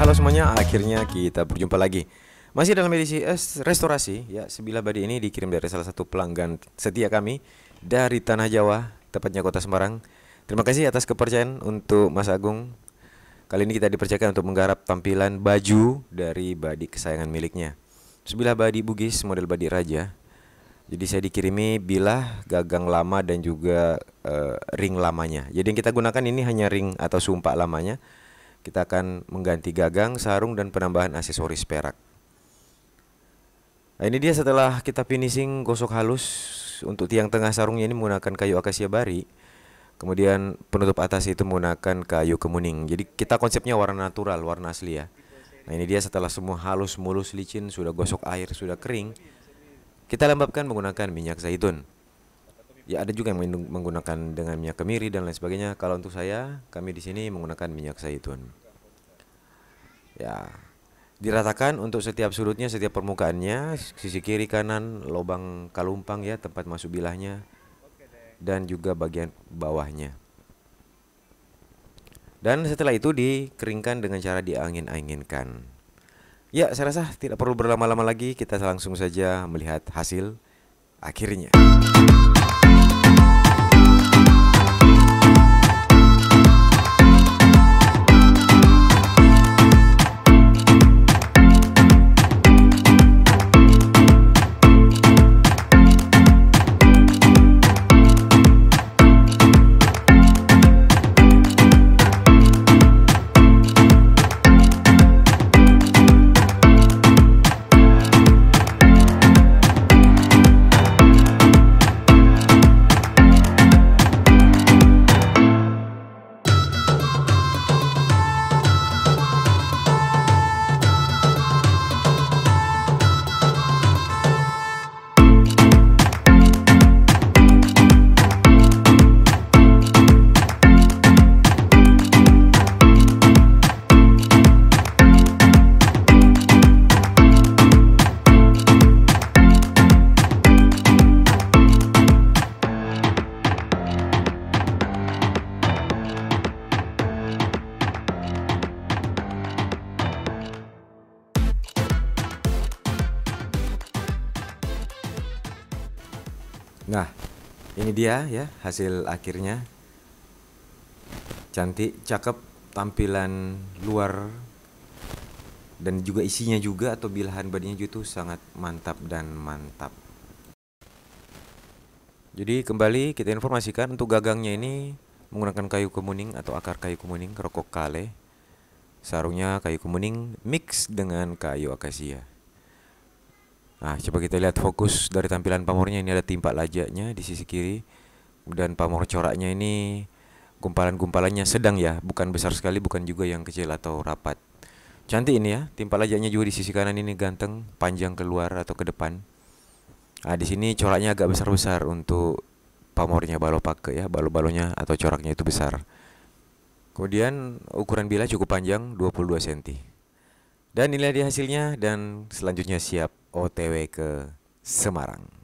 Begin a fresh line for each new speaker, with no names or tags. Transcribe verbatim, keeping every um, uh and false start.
halo semuanya, akhirnya kita berjumpa lagi. Masih dalam edisi eh, restorasi ya, sebilah badi ini dikirim dari salah satu pelanggan setia kami dari Tanah Jawa, tepatnya Kota Semarang. Terima kasih atas kepercayaan untuk Mas Agung. Kali ini kita dipercayakan untuk menggarap tampilan baju dari badi kesayangan miliknya. Sebilah badi Bugis model badi raja. Jadi saya dikirimi bilah, gagang lama dan juga uh, ring lamanya. Jadi yang kita gunakan ini hanya ring atau sumpak lamanya. Kita akan mengganti gagang, sarung, dan penambahan aksesoris perak. Nah, ini dia setelah kita finishing gosok halus. Untuk tiang tengah sarungnya ini menggunakan kayu akasia bari. Kemudian penutup atas itu menggunakan kayu kemuning. Jadi kita konsepnya warna natural, warna asli ya. Nah, ini dia setelah semua halus, mulus, licin, sudah gosok air, sudah kering. Kita lembabkan menggunakan minyak zaitun. Ya, ada juga yang menggunakan dengan minyak kemiri dan lain sebagainya. Kalau untuk saya, kami di sini menggunakan minyak zaitun. Ya, diratakan untuk setiap sudutnya, setiap permukaannya, sisi kiri kanan, lubang kalumpang ya, tempat masuk bilahnya, dan juga bagian bawahnya. Dan setelah itu dikeringkan dengan cara diangin-anginkan. Ya, saya rasa tidak perlu berlama-lama lagi, kita langsung saja melihat hasil akhirnya. Nah, ini dia ya hasil akhirnya. Cantik, cakep, tampilan luar dan juga isinya juga atau bilahan badinya itu sangat mantap dan mantap. Jadi kembali kita informasikan untuk gagangnya ini menggunakan kayu kemuning atau akar kayu kemuning, rokok kale. Sarungnya kayu kemuning mix dengan kayu akasia. Nah, coba kita lihat fokus dari tampilan pamornya. Ini ada timpak lajaknya di sisi kiri. Dan pamor coraknya ini gumpalan-gumpalannya sedang ya, bukan besar sekali, bukan juga yang kecil atau rapat. Cantik ini ya, timpak lajaknya juga di sisi kanan ini ganteng, panjang keluar atau ke depan. Nah, di sini coraknya agak besar-besar untuk pamornya balopake ya, balo-balonya atau coraknya itu besar. Kemudian ukuran bilah cukup panjang, dua puluh dua sentimeter. Dan inilah dia hasilnya, dan selanjutnya siap O T W ke Semarang.